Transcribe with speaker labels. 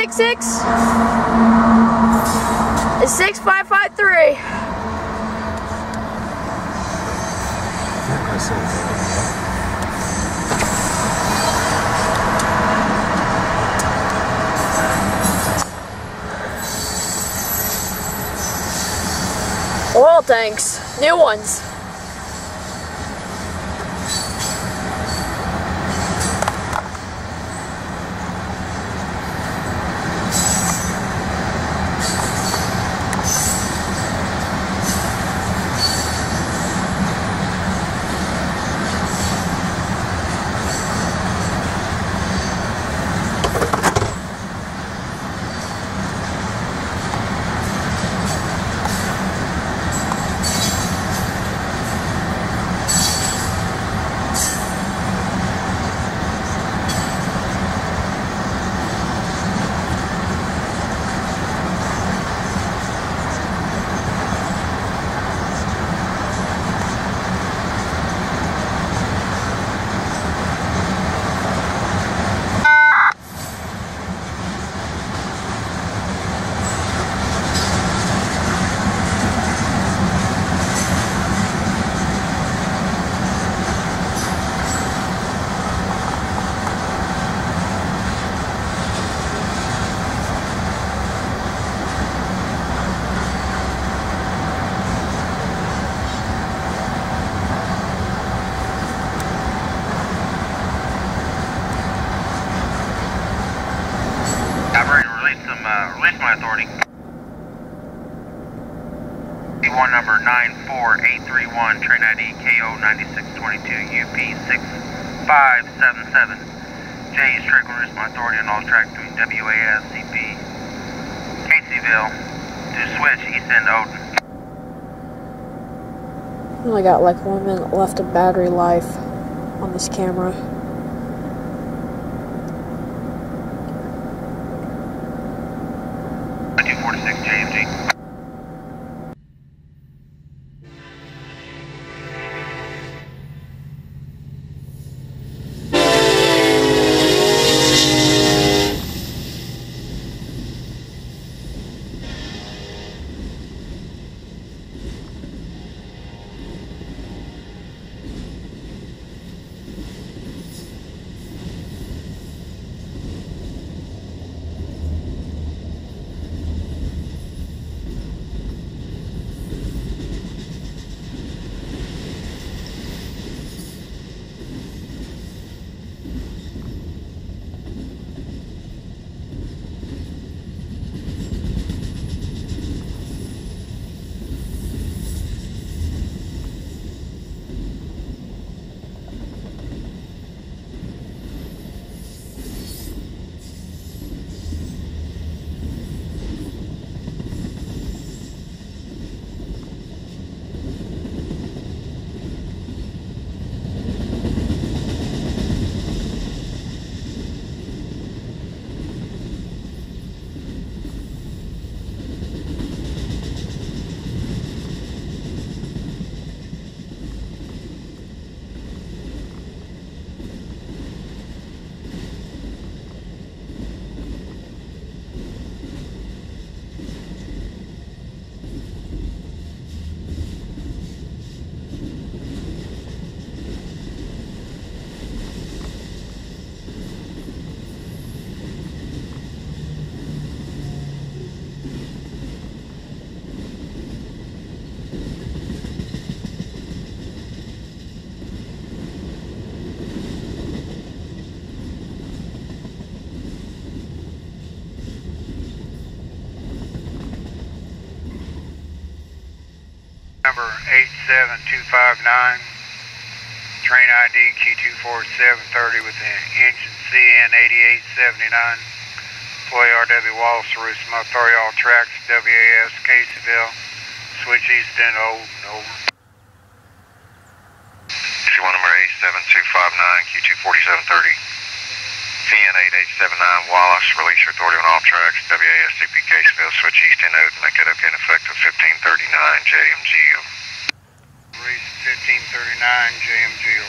Speaker 1: CSX is 6553. Oil tanks, new ones.
Speaker 2: Release my authority. P1 number 94831, train ID KO9622 UP6577. J is track will release my authority on all tracks between WASCP, KCville, to switch east end Odin.
Speaker 1: I only got like 1 minute left of battery life on this camera.
Speaker 3: Number 87259, train ID Q24730 with the engine CN8879. Employee R.W. Wallace, Roost Authority, all tracks, WAS, Caseyville, switch east end, over.
Speaker 4: C1 number 87259, Q24730, CN8879, Wallace, release your authority on all tracks, WASCP, Caseyville, switch east end, make that okay and effective 1539, JMGO.
Speaker 3: Release 1539, JMGO.